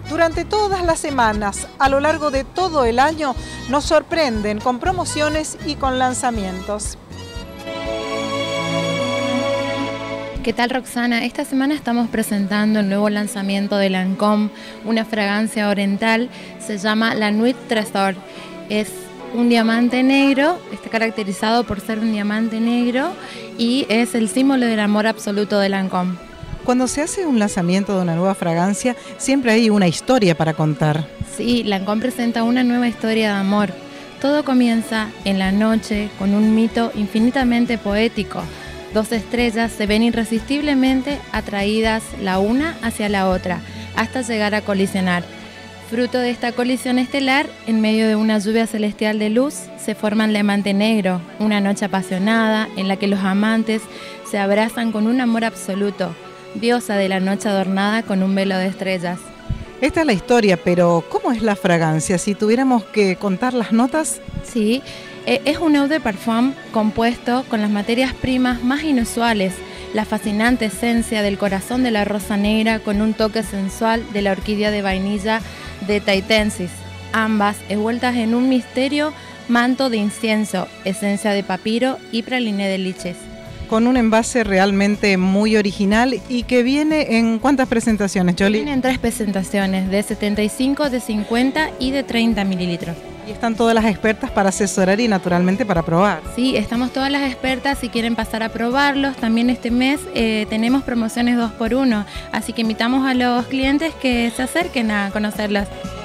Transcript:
Durante todas las semanas, a lo largo de todo el año, nos sorprenden con promociones y con lanzamientos. ¿Qué tal, Roxana? Esta semana estamos presentando el nuevo lanzamiento de Lancôme, una fragancia oriental, se llama la Nuit Trésor. Es un diamante negro, está caracterizado por ser un diamante negro y es el símbolo del amor absoluto de Lancôme. Cuando se hace un lanzamiento de una nueva fragancia, siempre hay una historia para contar. Sí, Lancôme presenta una nueva historia de amor. Todo comienza en la noche con un mito infinitamente poético. Dos estrellas se ven irresistiblemente atraídas la una hacia la otra, hasta llegar a colisionar. Fruto de esta colisión estelar, en medio de una lluvia celestial de luz, se forma el diamante negro, una noche apasionada en la que los amantes se abrazan con un amor absoluto, diosa de la noche adornada con un velo de estrellas. Esta es la historia, pero ¿cómo es la fragancia? Si tuviéramos que contar las notas. Sí, es un eau de parfum compuesto con las materias primas más inusuales, la fascinante esencia del corazón de la rosa negra con un toque sensual de la orquídea de vainilla de Taitensis, ambas envueltas en un misterio manto de incienso, esencia de papiro y praliné de liches. Con un envase realmente muy original y que viene en ¿cuántas presentaciones, Jolie? Vienen en 3 presentaciones, de 75, de 50 y de 30 mililitros. Y están todas las expertas para asesorar y naturalmente para probar. Sí, estamos todas las expertas si quieren pasar a probarlos. También este mes tenemos promociones 2x1, así que invitamos a los clientes que se acerquen a conocerlas.